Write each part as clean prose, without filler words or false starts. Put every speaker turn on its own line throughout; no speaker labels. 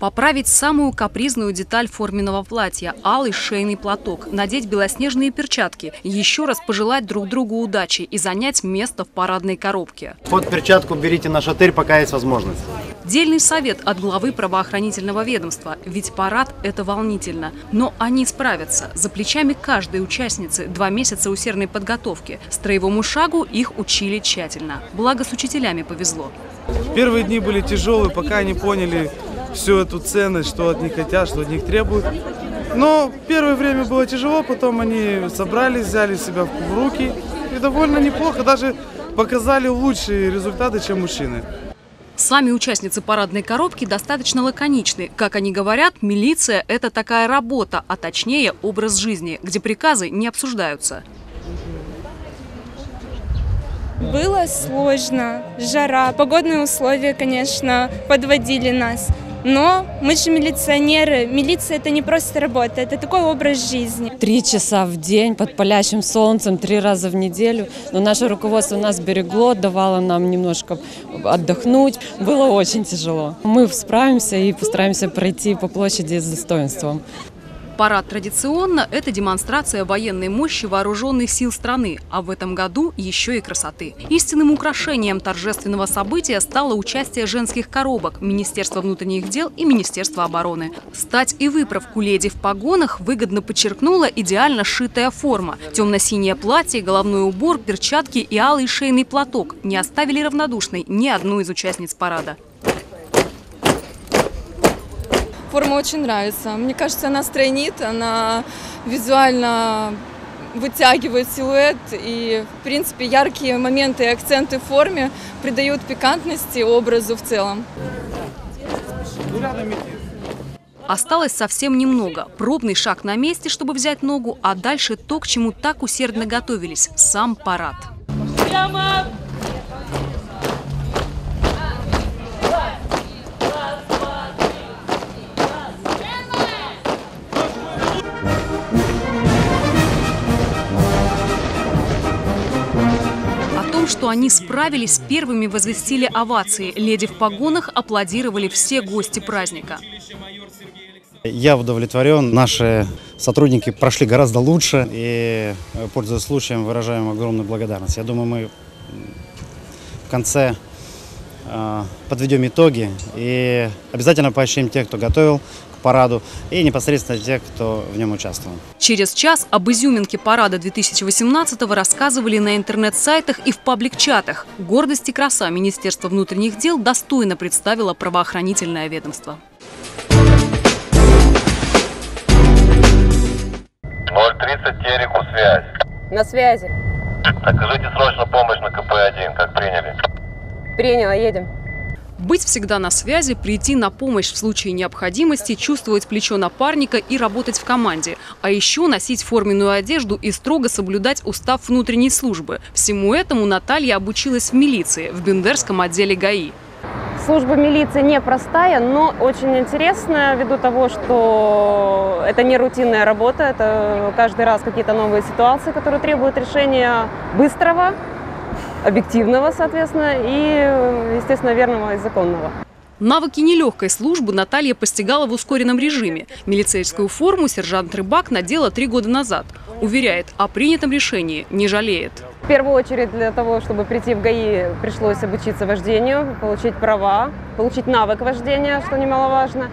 Поправить самую капризную деталь форменного платья – алый шейный платок, надеть белоснежные перчатки, еще раз пожелать друг другу удачи и занять место в парадной коробке.
Под перчатку берите на шатырь, пока есть возможность.
Дельный совет от главы правоохранительного ведомства. Ведь парад – это волнительно. Но они справятся. За плечами каждой участницы 2 месяца усердной подготовки. Строевому шагу их учили тщательно. Благо с учителями повезло.
Первые дни были тяжелые, пока они поняли всю эту ценность, что от них хотят, что от них требуют. Но первое время было тяжело, потом они собрались, взяли себя в руки и довольно неплохо, даже показали лучшие результаты, чем мужчины.
Сами участницы парадной коробки достаточно лаконичны. Как они говорят, милиция – это такая работа, а точнее образ жизни, где приказы не обсуждаются.
Было сложно, жара, погодные условия, конечно, подводили нас. Но мы же милиционеры. Милиция – это не просто работа, это такой образ жизни.
3 часа в день под палящим солнцем, 3 раза в неделю. Но наше руководство нас берегло, давало нам немножко отдохнуть. Было очень тяжело. Мы справимся и постараемся пройти по площади с достоинством.
Парад традиционно – это демонстрация военной мощи вооруженных сил страны, а в этом году еще и красоты. Истинным украшением торжественного события стало участие женских коробок Министерства внутренних дел и Министерства обороны. Стать и выправку леди в погонах выгодно подчеркнула идеально сшитая форма. Темно-синее платье, головной убор, перчатки и алый шейный платок не оставили равнодушной ни одну из участниц парада.
Форма очень нравится. Мне кажется, она стройнит, она визуально вытягивает силуэт. И, в принципе, яркие моменты и акценты в форме придают пикантности образу в целом.
Осталось совсем немного. Пробный шаг на месте, чтобы взять ногу, а дальше то, к чему так усердно готовились – сам парад. Что они справились, первыми возвестили овации. Леди в погонах аплодировали все гости праздника.
Я удовлетворен. Наши сотрудники прошли гораздо лучше. И, пользуясь случаем, выражаем огромную благодарность. Я думаю, мы в конце подведем итоги и обязательно поощрим тех, кто готовил к параду, и непосредственно тех, кто в нем участвовал.
Через час об изюминке парада 2018-го рассказывали на интернет-сайтах и в паблик-чатах. Гордость и краса Министерства внутренних дел достойно представило правоохранительное ведомство.
030 Тереку, связь.
На связи.
Окажите срочно помощь на КП-1, как приняли.
Приняла, едем.
Быть всегда на связи, прийти на помощь в случае необходимости, чувствовать плечо напарника и работать в команде. А еще носить форменную одежду и строго соблюдать устав внутренней службы. Всему этому Наталья обучилась в милиции, в Бендерском отделе ГАИ.
Служба милиции непростая, но очень интересная, ввиду того, что это не рутинная работа, это каждый раз какие-то новые ситуации, которые требуют решения быстрого, объективного, соответственно, и, естественно, верного и законного.
Навыки нелегкой службы Наталья постигала в ускоренном режиме. Милицейскую форму сержант Рыбак надела 3 года назад. Уверяет, о принятом решении не жалеет.
В первую очередь для того, чтобы прийти в ГАИ, пришлось обучиться вождению, получить права, получить навык вождения, что немаловажно,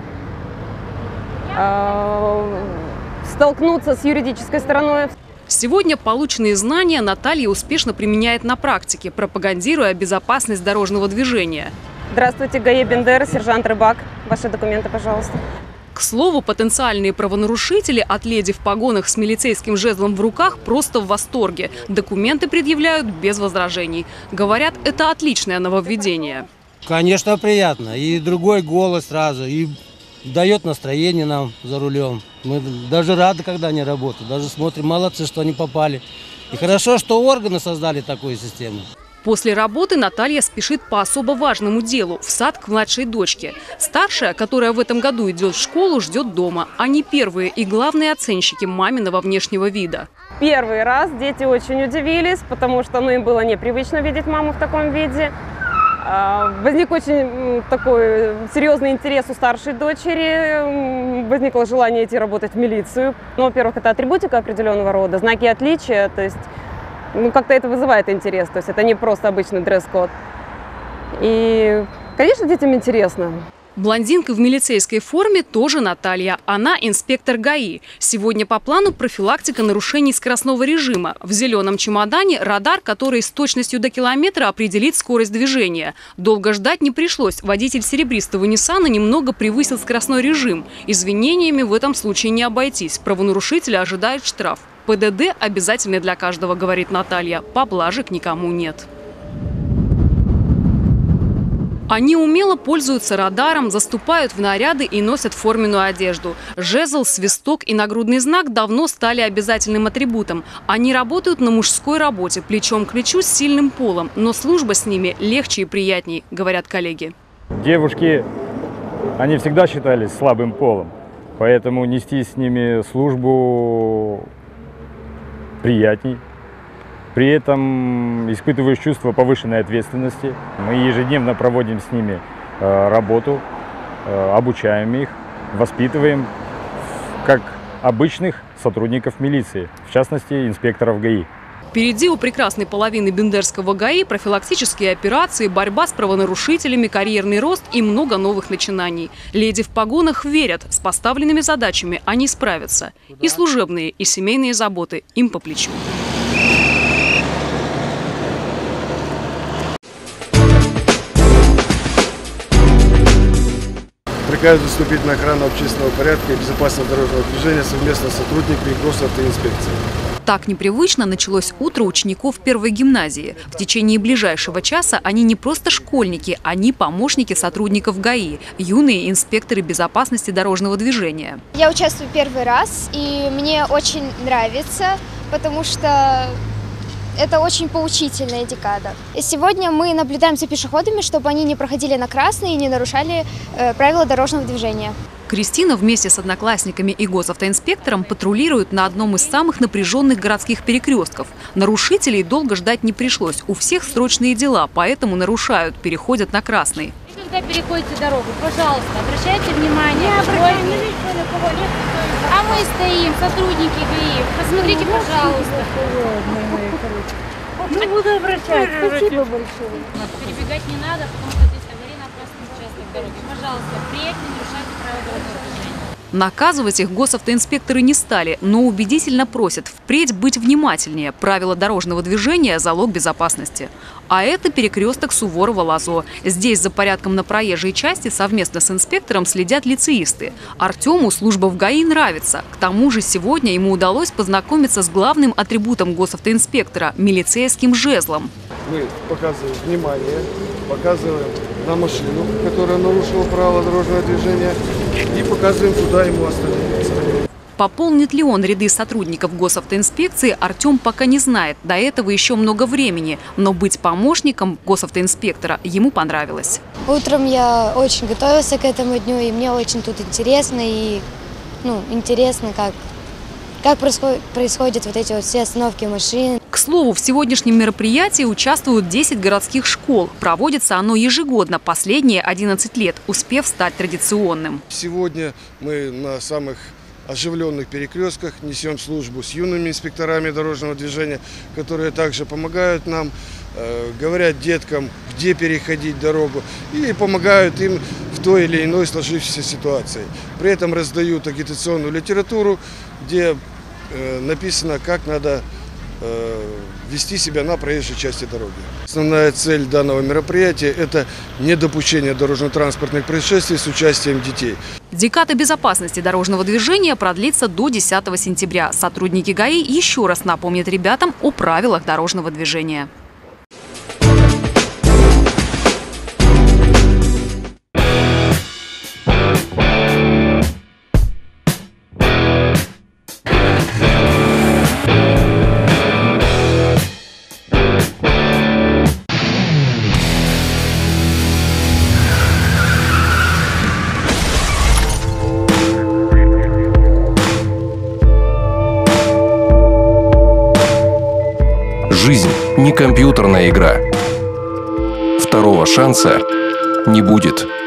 столкнуться с юридической стороной.
Сегодня полученные знания Наталья успешно применяет на практике, пропагандируя безопасность дорожного движения.
Здравствуйте, ГАИ Бендер, сержант Рыбак. Ваши документы, пожалуйста.
К слову, потенциальные правонарушители от леди в погонах с милицейским жезлом в руках просто в восторге. Документы предъявляют без возражений. Говорят, это отличное нововведение.
Конечно, приятно. И другой голос сразу, и дает настроение нам за рулем. Мы даже рады, когда они работают, даже смотрим, молодцы, что они попали. И хорошо, что органы создали такую систему.
После работы Наталья спешит по особо важному делу – в сад к младшей дочке. Старшая, которая в этом году идет в школу, ждет дома. Они первые и главные оценщики маминого внешнего вида.
Первый раз дети очень удивились, потому что им было непривычно видеть маму в таком виде. Возник очень такой серьезный интерес у старшей дочери, возникло желание идти работать в милицию. Ну, во-первых, это атрибутика определенного рода, знаки отличия, то есть как-то это вызывает интерес, то есть это не просто обычный дресс-код. И, конечно, детям интересно.
Блондинка в милицейской форме тоже Наталья. Она инспектор ГАИ. Сегодня по плану профилактика нарушений скоростного режима. В зеленом чемодане радар, который с точностью до километра определит скорость движения. Долго ждать не пришлось. Водитель серебристого Ниссана немного превысил скоростной режим. Извинениями в этом случае не обойтись. Правонарушителя ожидает штраф. ПДД обязательный для каждого, говорит Наталья. Поблажек никому нет. Они умело пользуются радаром, заступают в наряды и носят форменную одежду. Жезл, свисток и нагрудный знак давно стали обязательным атрибутом. Они работают на мужской работе, плечом к плечу с сильным полом. Но служба с ними легче и приятней, говорят коллеги.
Девушки, они всегда считались слабым полом, поэтому нести с ними службу приятней. При этом испытываешь чувство повышенной ответственности. Мы ежедневно проводим с ними работу, обучаем их, воспитываем как обычных сотрудников милиции, в частности, инспекторов ГАИ.
Впереди у прекрасной половины бендерского ГАИ профилактические операции, борьба с правонарушителями, карьерный рост и много новых начинаний. Леди в погонах верят, с поставленными задачами они справятся. И служебные, и семейные заботы им по плечу.
Приказ выступить на охрану общественного порядка и безопасного дорожного движения совместно с сотрудниками госавтоинспекции.
Так непривычно началось утро учеников первой гимназии. В течение ближайшего часа они не просто школьники, они помощники сотрудников ГАИ, юные инспекторы безопасности дорожного движения.
Я участвую первый раз, и мне очень нравится, потому что это очень поучительная декада. Сегодня мы наблюдаем за пешеходами, чтобы они не проходили на красный и не нарушали правила дорожного движения.
Кристина вместе с одноклассниками и госавтоинспектором патрулирует на одном из самых напряженных городских перекрестков. Нарушителей долго ждать не пришлось. У всех срочные дела, поэтому нарушают, переходят на красный.
Когда переходите дорогу, пожалуйста, обращайте внимание. А мы стоим, сотрудники ГАИ. Посмотрите, пожалуйста.
Не буду обращаться. Спасибо большое.
Перебегать не надо, потому что здесь аварийно-опасный участок дороги. Пожалуйста, впредь не нарушайте правила дорожного движения.
Наказывать их госавтоинспекторы не стали, но убедительно просят впредь быть внимательнее. Правила дорожного движения – залог безопасности. А это перекресток Суворова-Лазо. Здесь за порядком на проезжей части совместно с инспектором следят лицеисты. Артему служба в ГАИ нравится. К тому же сегодня ему удалось познакомиться с главным атрибутом госавтоинспектора – милицейским жезлом.
Мы показываем внимание, показываем на машину, которая нарушила правила дорожного движения, и показываем, куда ему остановиться.
Пополнит ли он ряды сотрудников госавтоинспекции, Артем пока не знает. До этого еще много времени. Но быть помощником госавтоинспектора ему понравилось.
Утром я очень готовился к этому дню, и мне очень тут интересно. И интересно, как происходят вот эти вот все остановки машин.
К слову, в сегодняшнем мероприятии участвуют 10 городских школ. Проводится оно ежегодно, последние 11 лет, успев стать традиционным.
Сегодня мы на самых оживленных перекрестках несем службу с юными инспекторами дорожного движения, которые также помогают нам, говорят деткам, где переходить дорогу, и помогают им в той или иной сложившейся ситуации. При этом раздают агитационную литературу, где написано, как надо вести себя на проезжей части дороги. Основная цель данного мероприятия – это недопущение дорожно-транспортных происшествий с участием детей.
Декада безопасности дорожного движения продлится до 10 сентября. Сотрудники ГАИ еще раз напомнят ребятам о правилах дорожного движения.
Жизнь не компьютерная игра. 2 второго шанса не будет.